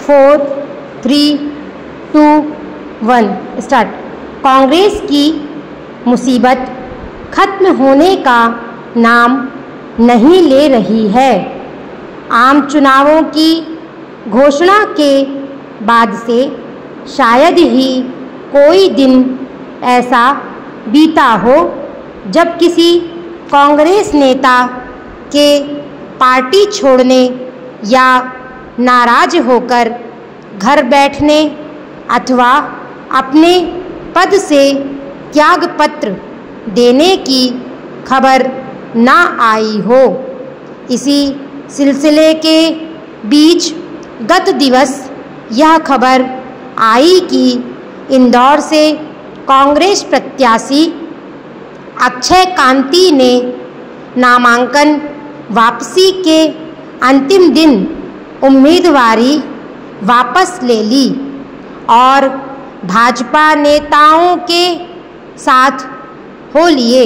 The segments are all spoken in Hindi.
4, 3, 2, 1 स्टार्ट। कांग्रेस की मुसीबत खत्म होने का नाम नहीं ले रही है। आम चुनावों की घोषणा के बाद से शायद ही कोई दिन ऐसा बीता हो जब किसी कांग्रेस नेता के पार्टी छोड़ने या नाराज होकर घर बैठने अथवा अपने पद से त्यागपत्र देने की खबर ना आई हो। इसी सिलसिले के बीच गत दिवस यह खबर आई कि इंदौर से कांग्रेस प्रत्याशी अक्षय कांति ने नामांकन वापसी के अंतिम दिन उम्मीदवारी वापस ले ली और भाजपा नेताओं के साथ हो लिए।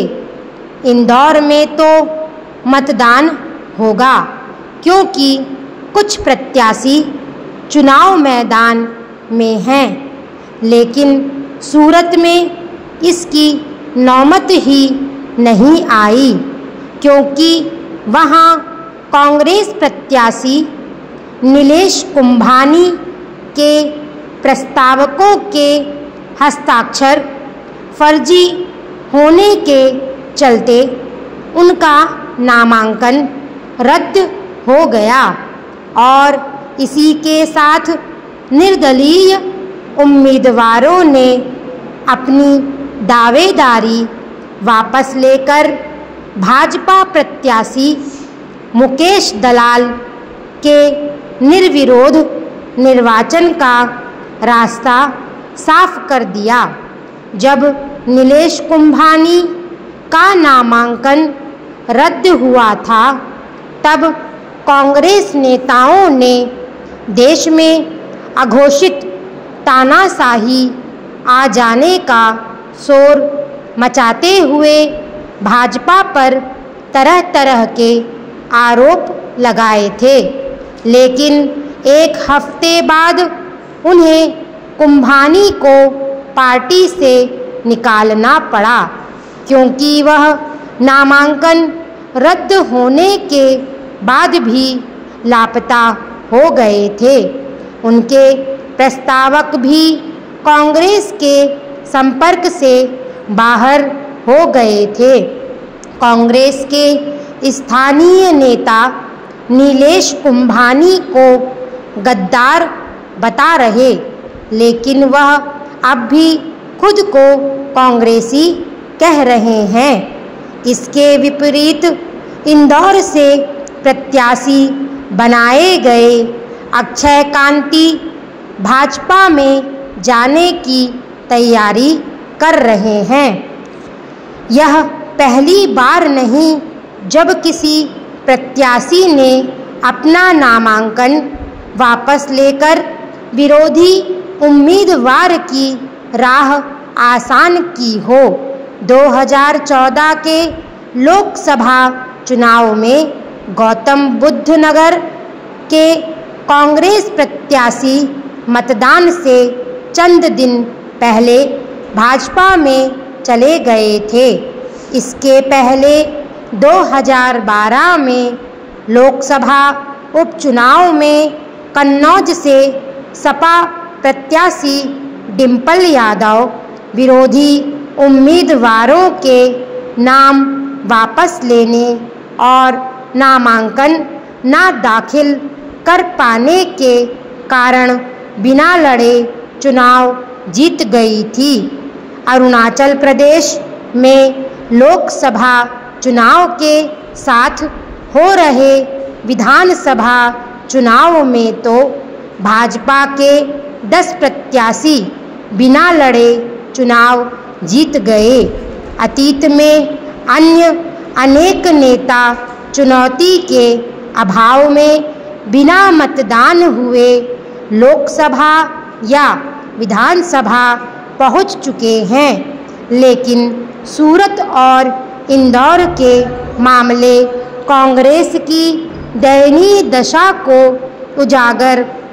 इंदौर में तो मतदान होगा क्योंकि कुछ प्रत्याशी चुनाव मैदान में हैं, लेकिन सूरत में इसकी नौबत ही नहीं आई क्योंकि वहां कांग्रेस प्रत्याशी नीलेश कुंभानी के प्रस्तावकों के हस्ताक्षर फर्जी होने के चलते उनका नामांकन रद्द हो गया और इसी के साथ निर्दलीय उम्मीदवारों ने अपनी दावेदारी वापस लेकर भाजपा प्रत्याशी मुकेश दलाल के निर्विरोध निर्वाचन का रास्ता साफ कर दिया। जब नीलेश कुंभानी का नामांकन रद्द हुआ था तब कांग्रेस नेताओं ने देश में अघोषित तानाशाही आ जाने का शोर मचाते हुए भाजपा पर तरह तरह के आरोप लगाए थे, लेकिन एक हफ्ते बाद उन्हें कुंभानी को पार्टी से निकालना पड़ा क्योंकि वह नामांकन रद्द होने के बाद भी लापता हो गए थे। उनके प्रस्तावक भी कांग्रेस के संपर्क से बाहर हो गए थे। कांग्रेस के स्थानीय नेता नीलेश कुंभानी को गद्दार बता रहे, लेकिन वह अब भी खुद को कांग्रेसी कह रहे हैं। इसके विपरीत इंदौर से प्रत्याशी बनाए गए अक्षय कांति भाजपा में जाने की तैयारी कर रहे हैं। यह पहली बार नहीं जब किसी प्रत्याशी ने अपना नामांकन वापस लेकर विरोधी उम्मीदवार की राह आसान की हो। 2014 के लोकसभा चुनाव में गौतम बुद्ध नगर के कांग्रेस प्रत्याशी मतदान से चंद दिन पहले भाजपा में चले गए थे। इसके पहले 2012 में लोकसभा उपचुनाव में कन्नौज से सपा प्रत्याशी डिंपल यादव विरोधी उम्मीदवारों के नाम वापस लेने और नामांकन न दाखिल कर पाने के कारण बिना लड़े चुनाव जीत गई थी। अरुणाचल प्रदेश में लोकसभा चुनाव के साथ हो रहे विधानसभा चुनाव में तो भाजपा के 10 प्रत्याशी बिना लड़े चुनाव जीत गए। अतीत में अन्य अनेक नेता चुनौती के अभाव में बिना मतदान हुए लोकसभा या विधानसभा पहुंच चुके हैं, लेकिन सूरत और इंदौर के मामले कांग्रेस की दयनीय दशा को उजागर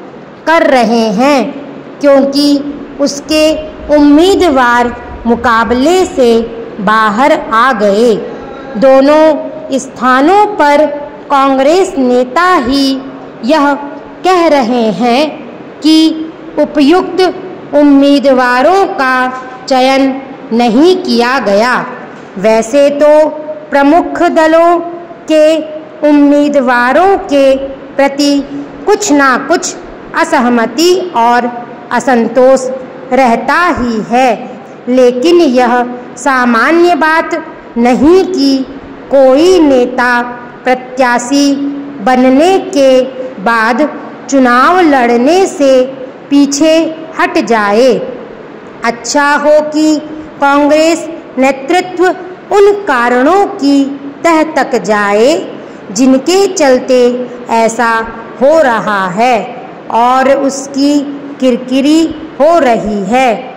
कर रहे हैं, क्योंकि उसके उम्मीदवार मुकाबले से बाहर आ गए। दोनों स्थानों पर कांग्रेस नेता ही यह कह रहे हैं कि उपयुक्त उम्मीदवारों का चयन नहीं किया गया। वैसे तो प्रमुख दलों के उम्मीदवारों के प्रति कुछ ना कुछ असहमति और असंतोष रहता ही है, लेकिन यह सामान्य बात नहीं कि कोई नेता प्रत्याशी बनने के बाद चुनाव लड़ने से पीछे हट जाए। अच्छा हो कि कांग्रेस नेतृत्व उन कारणों की तह तक जाए जिनके चलते ऐसा हो रहा है और उसकी किरकिरी हो रही है।